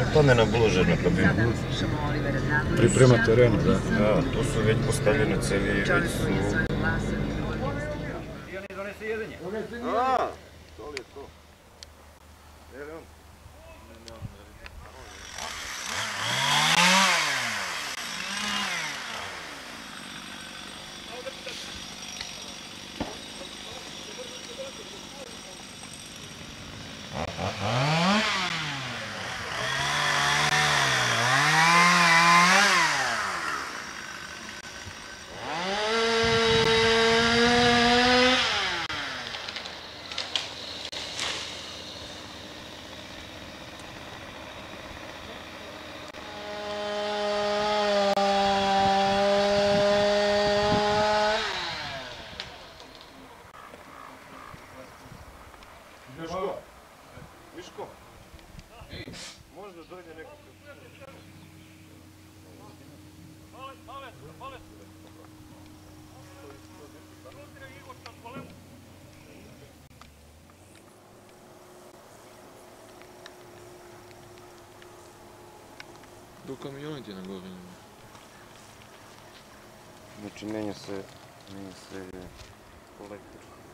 plamena Blužer na kabinu. Priprema terenu, da. Da, tu su već postavljene cevi, već su... A, to li je to? Evo on. Miško, možda dojde nekako. Do kamion ti na gore. Znači menja se kolektor.